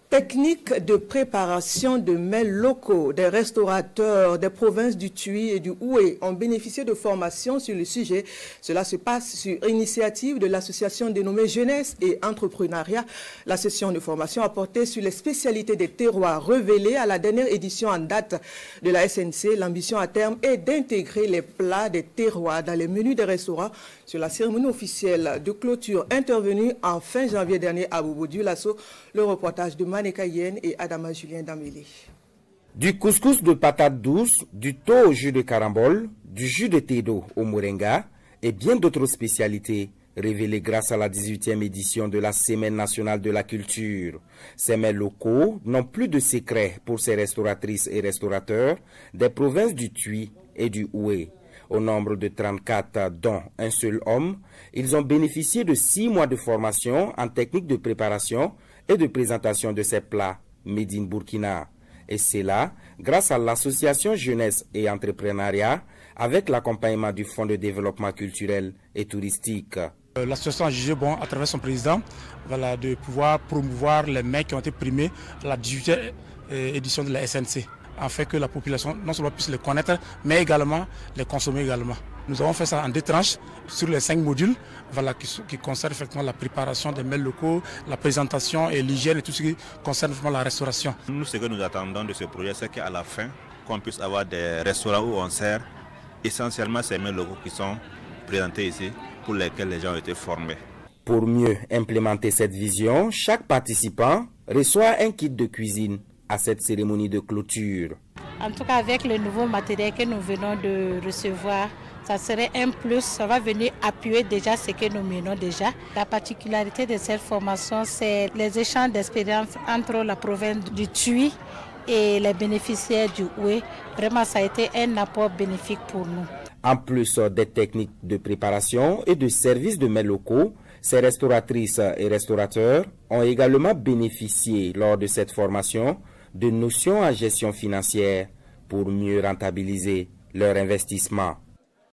Technique de préparation de mets locaux. Des restaurateurs des provinces du Tuy et du Houé ont bénéficié de formations sur le sujet. Cela se passe sur initiative de l'association dénommée Jeunesse et Entrepreneuriat. La session de formation a porté sur les spécialités des terroirs révélées à la dernière édition en date de la SNC. L'ambition à terme est d'intégrer les plats des terroirs dans les menus des restaurants. Sur la cérémonie officielle de clôture intervenue en fin janvier dernier à Bobo-Dioulasso, le reportage de Maneka Yen et Adama Julien Damélé. Du couscous de patates douces, du thon au jus de carambole, du jus de tedo au moringa et bien d'autres spécialités révélées grâce à la 18e édition de la Semaine nationale de la culture. Ces mets locaux n'ont plus de secret pour ces restauratrices et restaurateurs des provinces du Tuy et du Houé. Au nombre de 34, dont un seul homme, ils ont bénéficié de 6 mois de formation en technique de préparation et de présentation de ces plats made in Burkina. Et c'est là, grâce à l'association Jeunesse et Entrepreneuriat, avec l'accompagnement du Fonds de développement culturel et touristique. L'association a jugé bon, à travers son président, de pouvoir promouvoir les mets qui ont été primés à la 18e édition de la SNC, afin que la population non seulement puisse les connaître, mais également les consommer également. Nous avons fait ça en 2 tranches sur les 5 modules qui concernent effectivement la préparation des mets locaux, la présentation et l'hygiène et tout ce qui concerne la restauration. Nous, ce que nous attendons de ce projet, c'est qu'à la fin, qu'on puisse avoir des restaurants où on sert essentiellement ces mets locaux qui sont présentés ici, pour lesquels les gens ont été formés. Pour mieux implémenter cette vision, chaque participant reçoit un kit de cuisine à cette cérémonie de clôture. En tout cas, avec le nouveau matériel que nous venons de recevoir, ça serait un plus, ça va venir appuyer déjà ce que nous menons déjà. La particularité de cette formation, c'est les échanges d'expériences entre la province du Tuy et les bénéficiaires du Houé. Vraiment, ça a été un apport bénéfique pour nous. En plus des techniques de préparation et de services de mets locaux, ces restauratrices et restaurateurs ont également bénéficié lors de cette formation de notions en gestion financière pour mieux rentabiliser leur investissement.